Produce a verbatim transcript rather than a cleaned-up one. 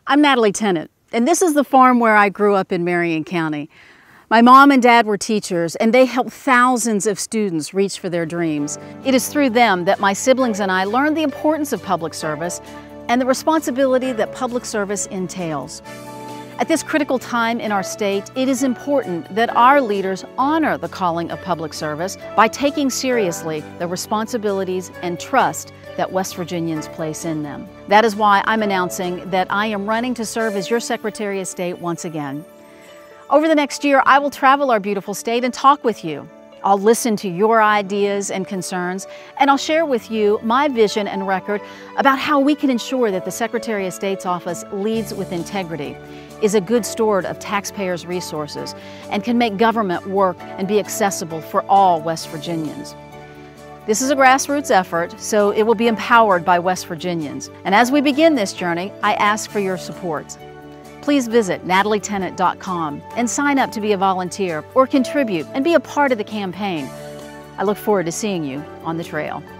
I'm Natalie Tennant, and this is the farm where I grew up in Marion County. My mom and dad were teachers, and they helped thousands of students reach for their dreams. It is through them that my siblings and I learned the importance of public service and the responsibility that public service entails. At this critical time in our state, it is important that our leaders honor the calling of public service by taking seriously the responsibilities and trust that West Virginians place in them. That is why I'm announcing that I am running to serve as your Secretary of State once again. Over the next year, I will travel our beautiful state and talk with you. I'll listen to your ideas and concerns, and I'll share with you my vision and record about how we can ensure that the Secretary of State's office leads with integrity, is a good steward of taxpayers' resources, and can make government work and be accessible for all West Virginians. This is a grassroots effort, so it will be empowered by West Virginians. And as we begin this journey, I ask for your support. Please visit natalie tennant dot com and sign up to be a volunteer or contribute and be a part of the campaign. I look forward to seeing you on the trail.